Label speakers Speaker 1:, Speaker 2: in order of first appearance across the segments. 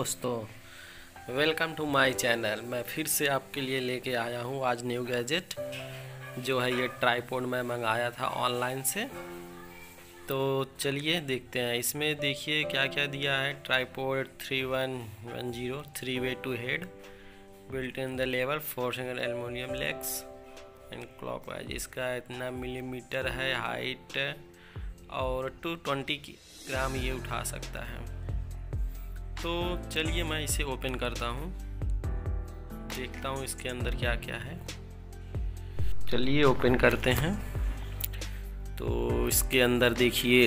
Speaker 1: दोस्तों, welcome to my channel. मैं फिर से आपके लिए लेके आया हूँ आज न्यू गैजेट। जो है ये ट्राइपॉड मैं मंगाया था ऑनलाइन से। तो चलिए देखते हैं। इसमें देखिए क्या क्या दिया है। Tripod 3110 3 way two head built in the level 4 single aluminium legs and clockwise. इसका इतना मिलीमीटर है हाइट और 220 ग्राम ये उठा सकता है। तो चलिए मैं इसे ओपन करता हूँ, देखता हूँ इसके अंदर क्या क्या है। चलिए ओपन करते हैं। तो इसके अंदर देखिए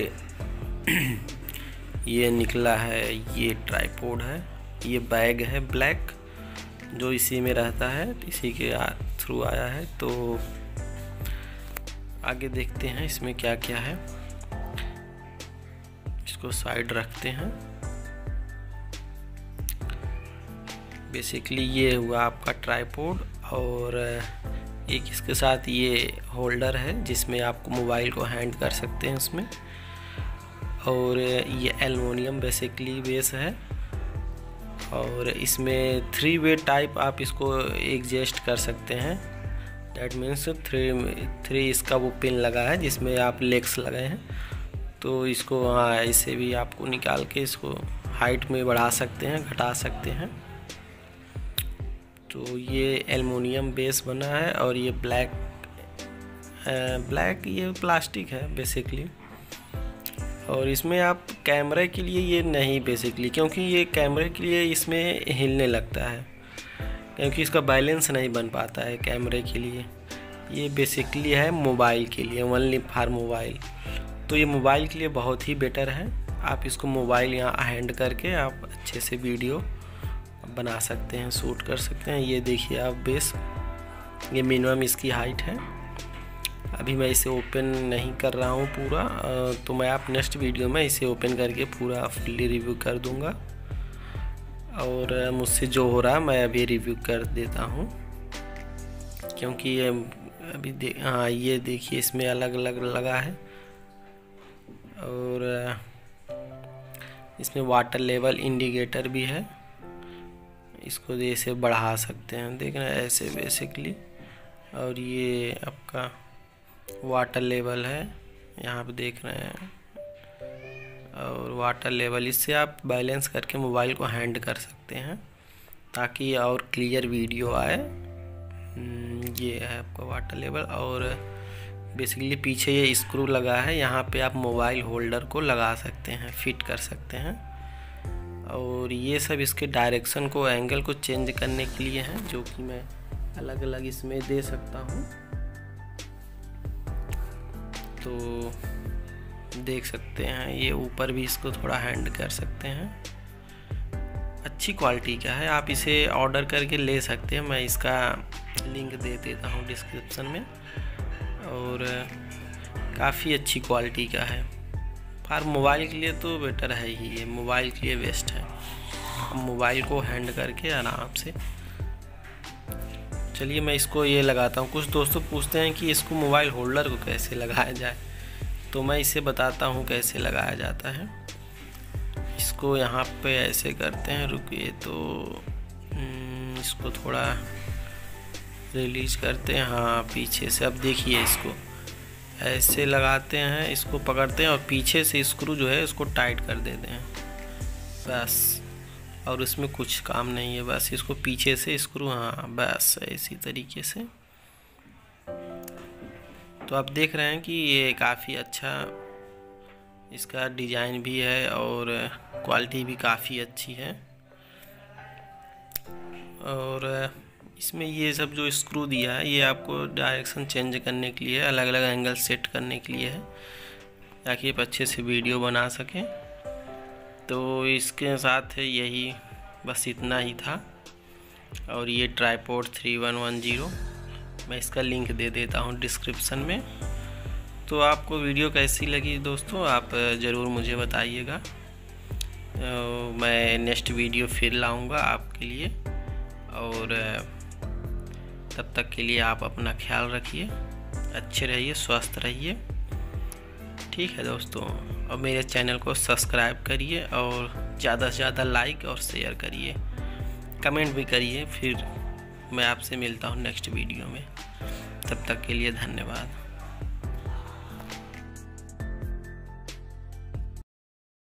Speaker 1: ये निकला है, ये ट्राइपॉड है, ये बैग है ब्लैक जो इसी में रहता है, इसी के थ्रू आया है। तो आगे देखते हैं इसमें क्या क्या है। इसको साइड रखते हैं। बेसिकली ये हुआ आपका ट्राइपॉड और एक इसके साथ ये होल्डर है जिसमें आपको मोबाइल को हैंड कर सकते हैं उसमें। और ये एल्युमिनियम बेसिकली बेस है और इसमें 3 वे टाइप आप इसको एडजस्ट कर सकते हैं। दैट मीन्स 3 इसका वो पिन लगा है जिसमें आप लेग्स लगाए हैं। तो इसको ऐसे भी आपको निकाल के इसको हाइट में बढ़ा सकते हैं, घटा सकते हैं। तो ये एल्युमिनियम बेस बना है और ये ब्लैक ये प्लास्टिक है बेसिकली। और इसमें आप कैमरे के लिए ये नहीं बेसिकली, क्योंकि ये कैमरे के लिए इसमें हिलने लगता है, क्योंकि इसका बैलेंस नहीं बन पाता है कैमरे के लिए। ये बेसिकली है मोबाइल के लिए, ओनली फॉर मोबाइल। तो ये मोबाइल के लिए बहुत ही बेटर है। आप इसको मोबाइल यहाँ हैंड करके आप अच्छे से वीडियो बना सकते हैं, शूट कर सकते हैं। ये देखिए आप बेस, ये मिनिमम इसकी हाइट है। अभी मैं इसे ओपन नहीं कर रहा हूँ पूरा, तो मैं आप नेक्स्ट वीडियो में इसे ओपन करके पूरा फुल्ली रिव्यू कर दूँगा। और मुझसे जो हो रहा मैं अभी रिव्यू कर देता हूँ, क्योंकि ये अभी ये देखिए इसमें अलग अलग लगा है। और इसमें वाटर लेवल इंडिकेटर भी है, इसको ऐसे बढ़ा सकते हैं, देख रहे हैं ऐसे बेसिकली। और ये आपका वाटर लेवल है, यहाँ पे देख रहे हैं। और वाटर लेवल इससे आप बैलेंस करके मोबाइल को हैंड कर सकते हैं ताकि और क्लियर वीडियो आए। ये है आपका वाटर लेवल। और बेसिकली पीछे ये स्क्रू लगा है, यहाँ पे आप मोबाइल होल्डर को लगा सकते हैं, फिट कर सकते हैं। और ये सब इसके डायरेक्शन को, एंगल को चेंज करने के लिए है, जो कि मैं अलग अलग इसमें दे सकता हूँ। तो देख सकते हैं ये ऊपर भी इसको थोड़ा हैंड कर सकते हैं। अच्छी क्वालिटी का है, आप इसे ऑर्डर करके ले सकते हैं। मैं इसका लिंक दे देता हूँ डिस्क्रिप्शन में। और काफ़ी अच्छी क्वालिटी का है। पर मोबाइल के लिए तो बेटर है ही, ये मोबाइल के लिए बेस्ट है। हम मोबाइल को हैंड करके आराम से। चलिए मैं इसको ये लगाता हूँ। कुछ दोस्तों पूछते हैं कि इसको मोबाइल होल्डर को कैसे लगाया जाए, तो मैं इसे बताता हूँ कैसे लगाया जाता है। इसको यहाँ पे ऐसे करते हैं, रुकिए, तो इसको थोड़ा रिलीज करते हैं। हाँ, पीछे से अब देखिए इसको ऐसे लगाते हैं, इसको पकड़ते हैं और पीछे से स्क्रू जो है इसको टाइट कर देते हैं बस। और उसमें कुछ काम नहीं है, बस इसको पीछे से स्क्रू, हाँ बस इसी तरीके से। तो आप देख रहे हैं कि ये काफ़ी अच्छा इसका डिज़ाइन भी है और क्वालिटी भी काफ़ी अच्छी है। और इसमें ये सब जो स्क्रू दिया है ये आपको डायरेक्शन चेंज करने के लिए, अलग अलग एंगल सेट करने के लिए है, ताकि आप अच्छे से वीडियो बना सकें। तो इसके साथ यही बस इतना ही था। और ये ट्राइपॉड 3110, मैं इसका लिंक दे देता हूँ डिस्क्रिप्शन में। तो आपको वीडियो कैसी लगी दोस्तों, आप ज़रूर मुझे बताइएगा। मैं नेक्स्ट वीडियो फिर लाऊंगा आपके लिए। और तब तक के लिए आप अपना ख्याल रखिए, अच्छे रहिए, स्वस्थ रहिए। ठीक है दोस्तों, और मेरे चैनल को सब्सक्राइब करिए और ज़्यादा से ज़्यादा लाइक और शेयर करिए, कमेंट भी करिए। फिर मैं आपसे मिलता हूँ नेक्स्ट वीडियो में, तब तक के लिए धन्यवाद।